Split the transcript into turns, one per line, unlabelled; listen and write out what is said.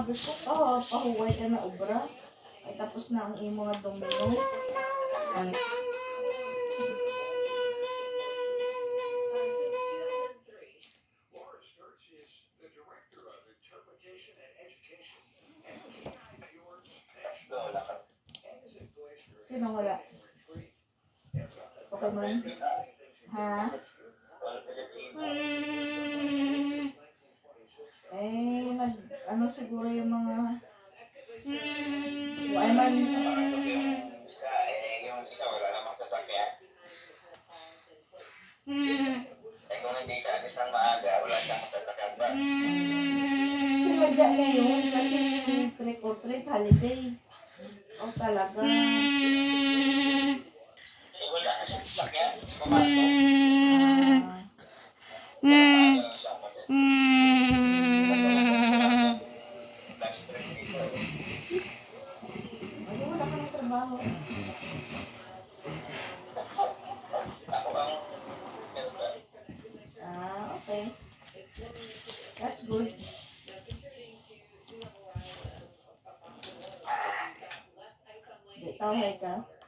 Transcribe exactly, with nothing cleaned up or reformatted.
sabi ko, oh, pahuway ka na obra. Ay tapos na ang imo nga domino. Ay. Sino wala? Pokemon? Ha? Hmm. Eh, nag, ano siguro yung mga hmm. Ay man.
Yung isa wala namang sasakyan.
Hmm.
Eh kung hindi siya isang maaga, wala siyang sasakyan ba?
Hmm. Sinadya na yun kasi trick or treat holiday. O talaga.
Eh wala na siyang sasakyan. Pumasok.
Wala ka ng trabaho. Ah, okay. That's good. Di tawag ka.